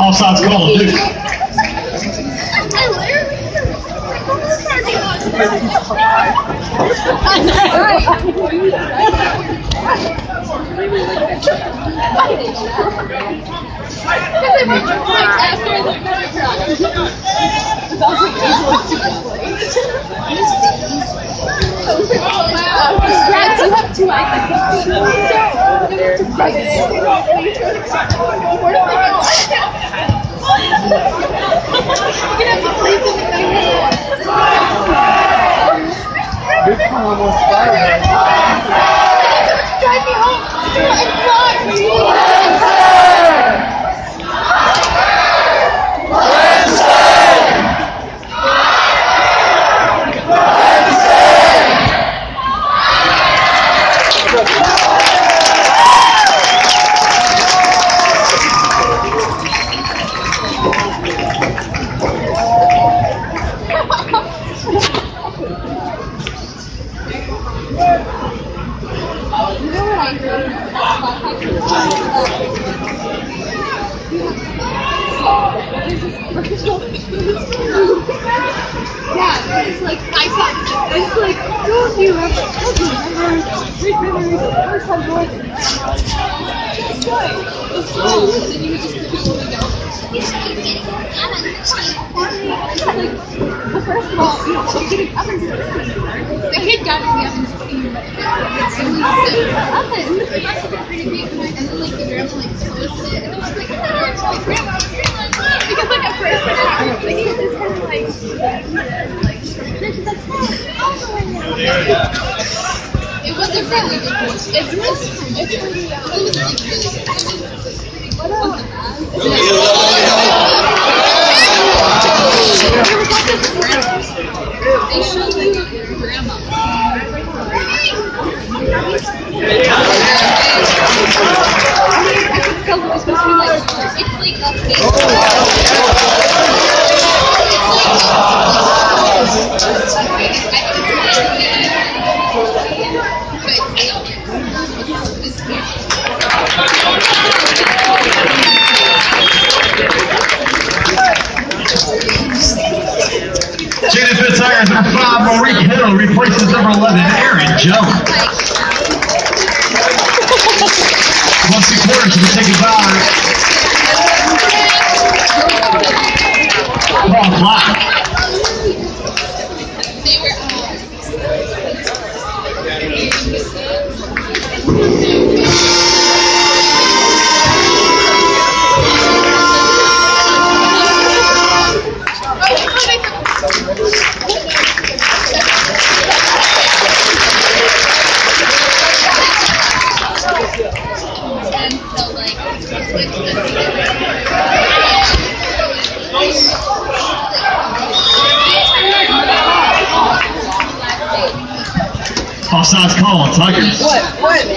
Offside's called, Duke. You have two Replaces number 11, Aaron Jones. Once the quarters to be taken by Paul Black. Offside's call on Tigers. What?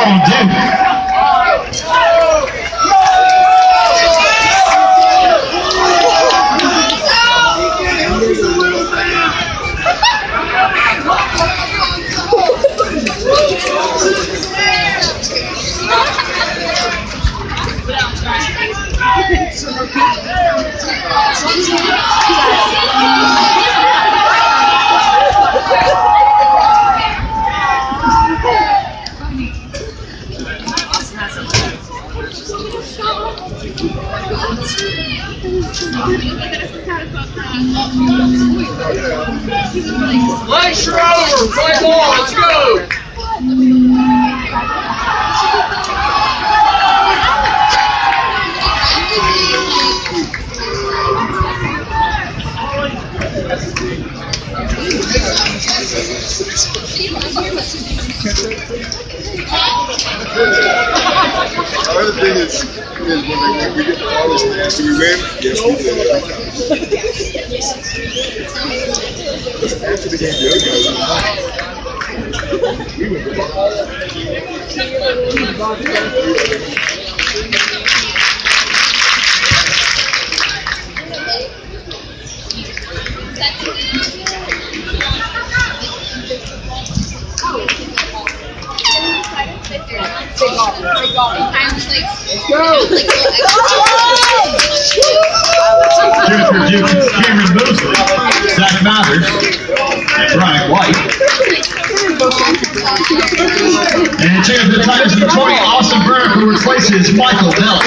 on Duke. Legs are over. Play ball. Let's go. The other thing is when we get the artist man, do we win? Yes, we did every time. After the game, the other guys we went to Duke, Cameron Mosley, Zach Mathers, and Brian White. And the chair of the Tigers of Detroit, Austin Burke, who replaces Michael Bell.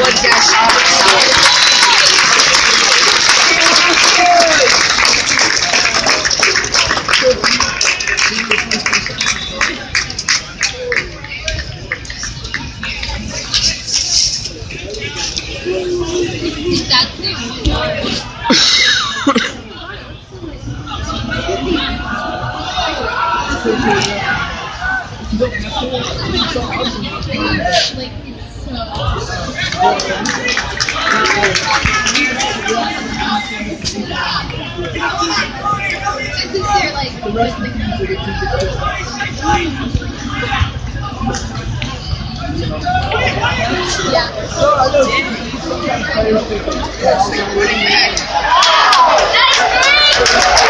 Yeah.